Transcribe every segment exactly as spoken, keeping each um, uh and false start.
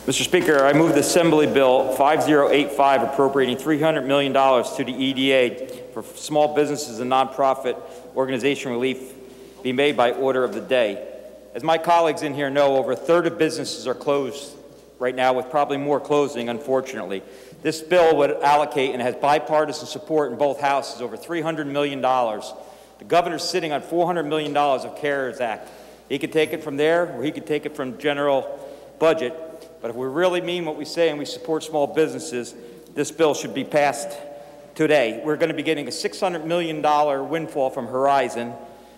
Mister Speaker, I move the Assembly Bill five zero eight five appropriating three hundred million dollars to the E D A for small businesses and nonprofit organization relief be made by order of the day. As my colleagues in here know, over a third of businesses are closed right now, with probably more closing, unfortunately. This bill would allocate, and has bipartisan support in both houses, over three hundred million dollars. The governor's sitting on four hundred million dollars of CARES Act. He could take it from there, or he could take it from general budget. But if we really mean what we say and we support small businesses, this bill should be passed today. We're going to be getting a six hundred million dollar windfall from Horizon,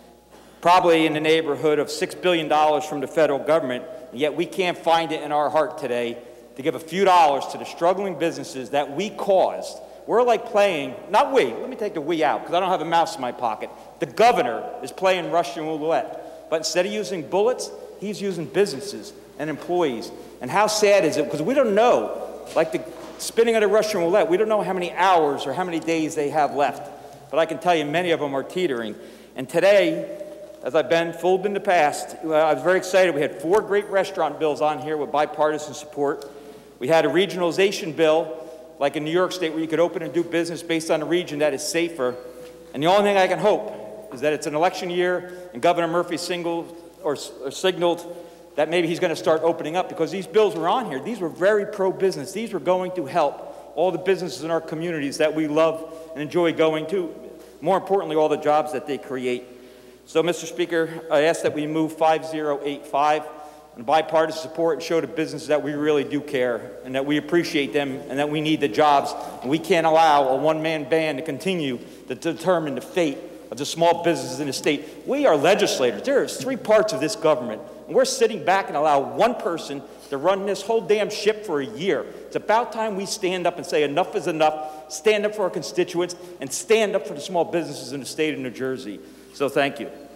probably in the neighborhood of six billion dollars from the federal government, and yet we can't find it in our heart today to give a few dollars to the struggling businesses that we caused. We're like playing, not we, let me take the we out, because I don't have a mouse in my pocket. The governor is playing Russian roulette, but instead of using bullets, he's using businesses and employees. And how sad is it? Because we don't know, like the spinning of the Russian roulette, we don't know how many hours or how many days they have left. But I can tell you many of them are teetering. And today, as I've been fooled in the past, I was very excited. We had four great restaurant bills on here with bipartisan support. We had a regionalization bill, like in New York State, where you could open and do business based on a region that is safer. And the only thing I can hope is that it's an election year and Governor Murphy singled or, or signaled that maybe he's going to start opening up, because these bills were on here. These were very pro-business. These were going to help all the businesses in our communities that we love and enjoy going to. More importantly, all the jobs that they create. So, Mister Speaker, I ask that we move five zero eight five on bipartisan support and show the businesses that we really do care and that we appreciate them and that we need the jobs. And we can't allow a one-man band to continue to determine the fate of the small businesses in the state. We are legislators. There are three parts of this government, and we're sitting back and allow one person to run this whole damn ship for a year. It's about time we stand up and say enough is enough, stand up for our constituents, and stand up for the small businesses in the state of New Jersey. So thank you.